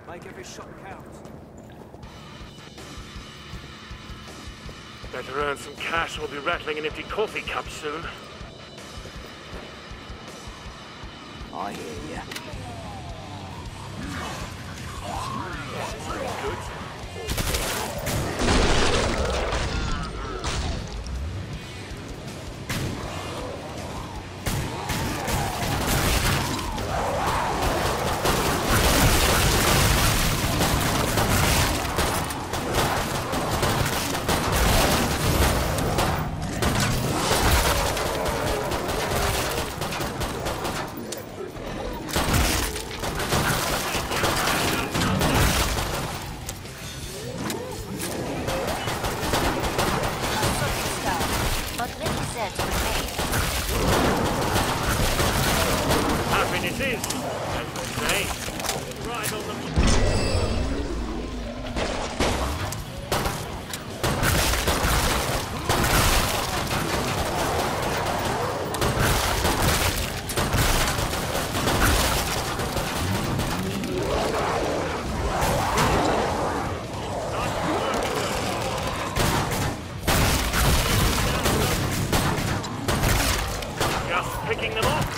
Make every shot count. Better earn some cash or we'll be rattling an empty coffee cup soon. I hear ya. Good. Happiness is, as they say, right on the... Just picking them off.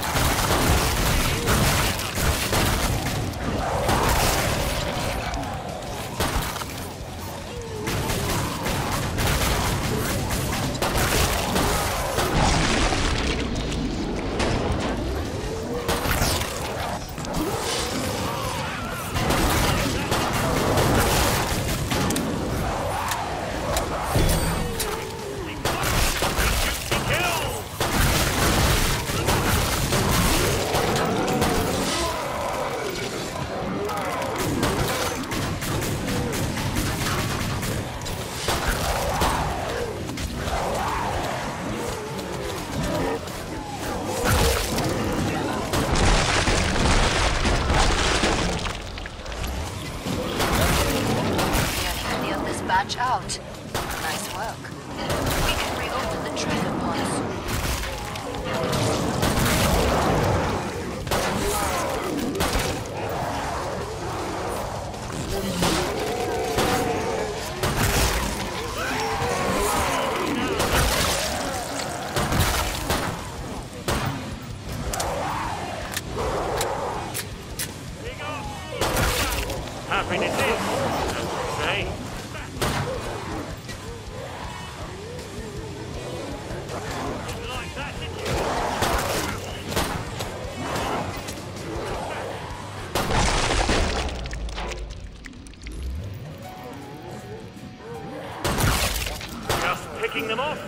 Batch out. Nice work. We can reopen the treasure pods. Happiness is, as they say. Just picking them off.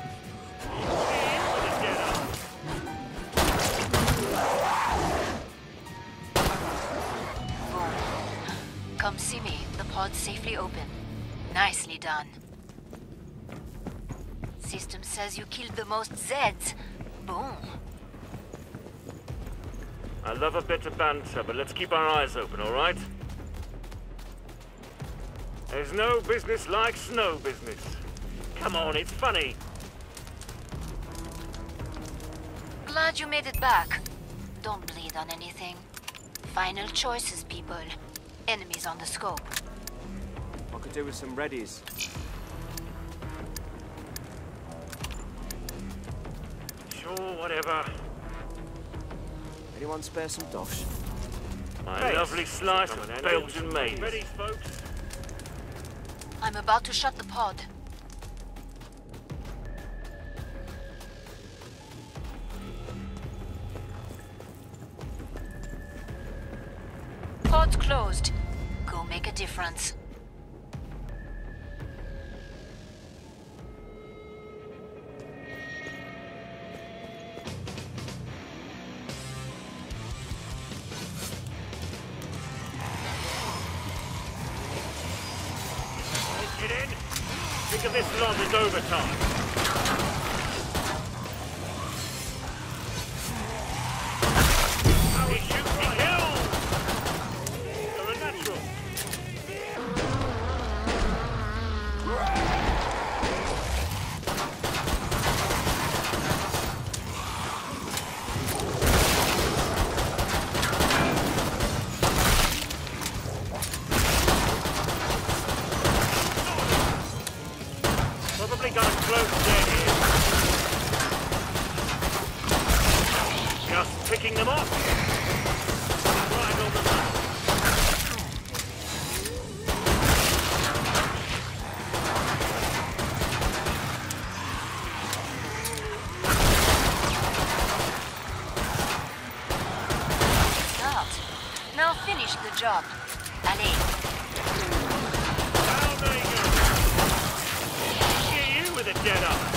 Come see me. The pod's safely open. Nicely done. System says you killed the most Zeds. Boom. I love a bit of banter, but let's keep our eyes open, all right? There's no business like snow business. Come on, it's funny. Glad you made it back. Don't bleed on anything. Final choices, people. Enemies on the scope. I could do with some readies. Sure, whatever. Anyone spare some dosh? My lovely slice of Belgian maize. Ready, folks? I'm about to shut the pod. Pod's closed. Go make a difference. Get in. Think of this lot as overtime. He shoots, he kills! You're a natural. job. Allez. Down they go. Get you with a dead eye.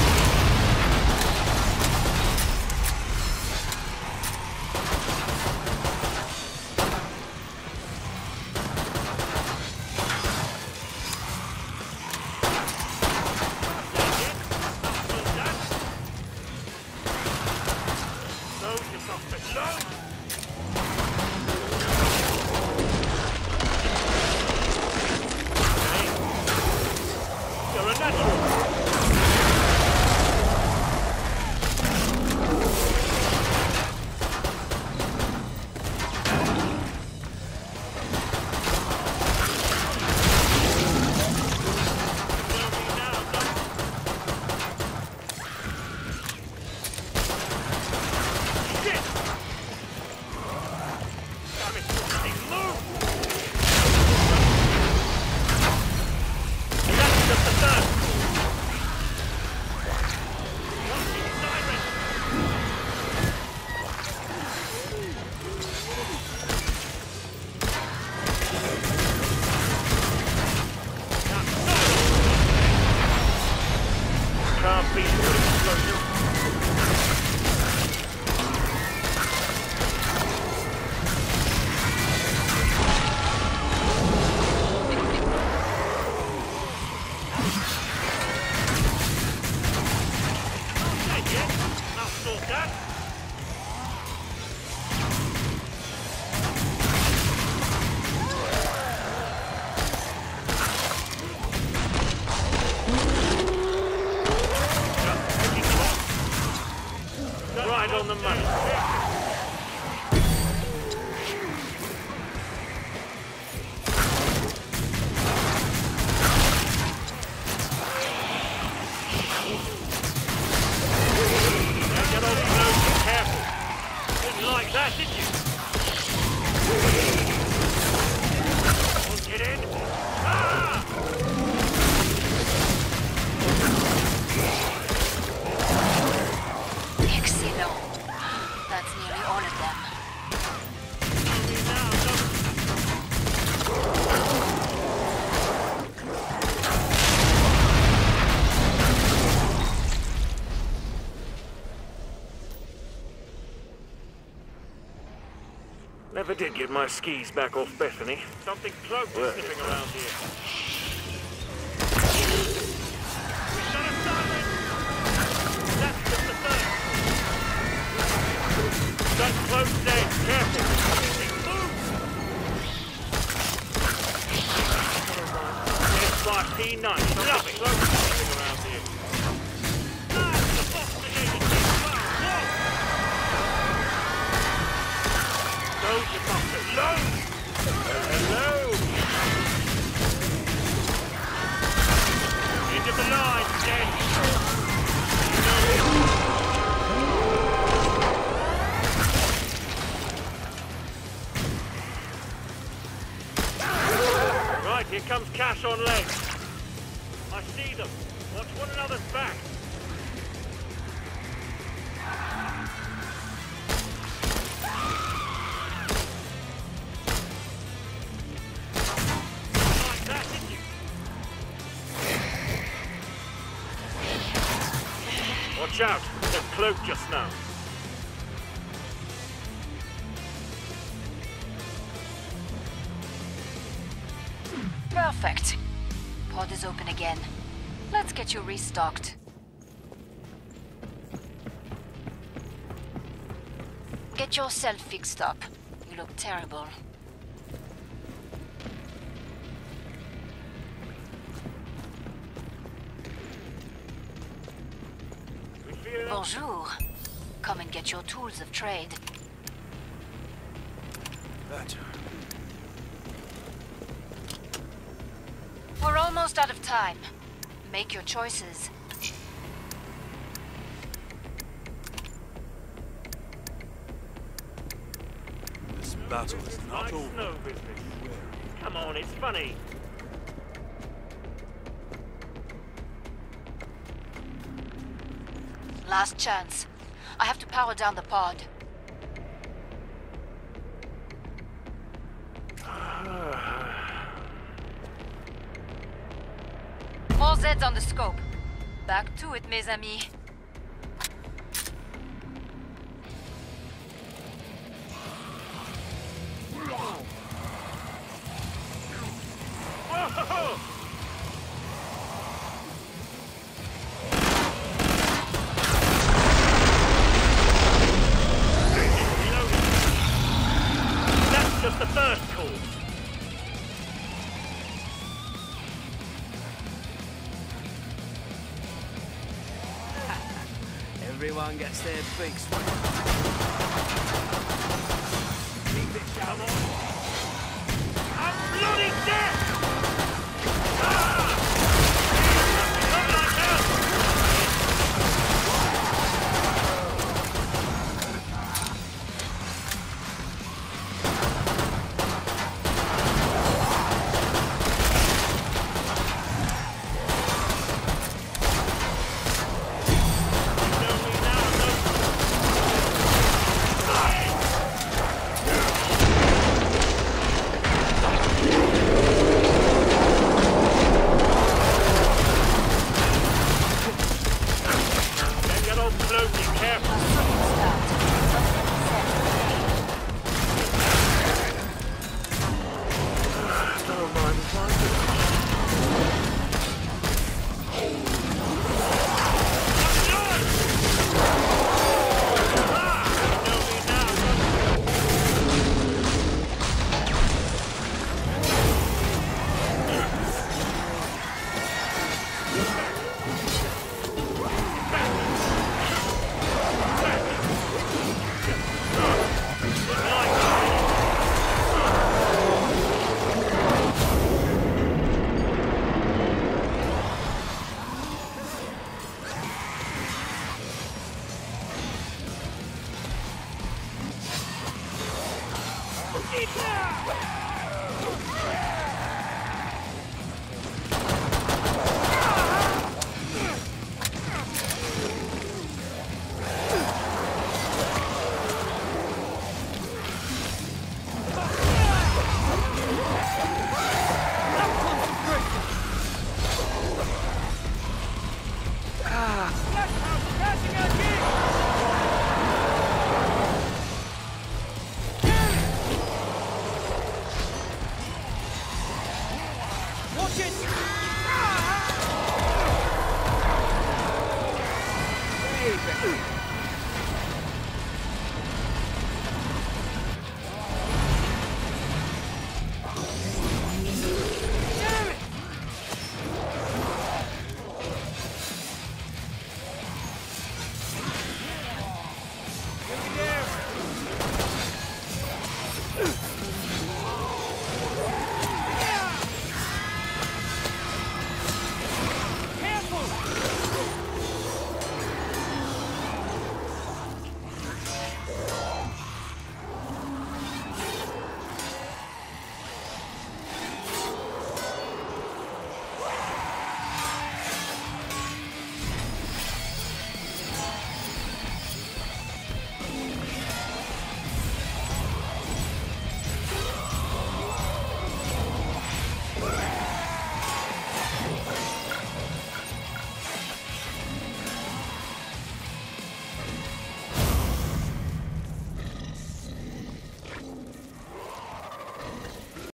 On the money. Get on close, be careful. Didn't like that, did you? Won't get in. Ah! Excellent. That's nearly all of them. Never did get my skis back off Bethany. Something cloaked sniffing around here. We got a siren! That's just the first. That cloak's dead. Careful. It moves! It's by P9. Love it. Cloak's sniffing around here. Ah, the boss brigade is being found. Those are bumpers. Low! Hello! Into the line, dead! Right, here comes Cash on legs. I see them. Watch one another's back. Watch out! They're cloaked just now. Perfect. Pod is open again. Let's get you restocked. Get yourself fixed up. You look terrible. Bonjour. Come and get your tools of trade. That. We're almost out of time. Make your choices. This battle is not Like over. snow business. Come on, it's funny. Last chance. I have to power down the pod. Zed's on the scope. Back to it, mes amis. That's just the first course. Everyone gets their big swing. Keep it down. I'm bloody dead! Ah! Come on, help! Hey,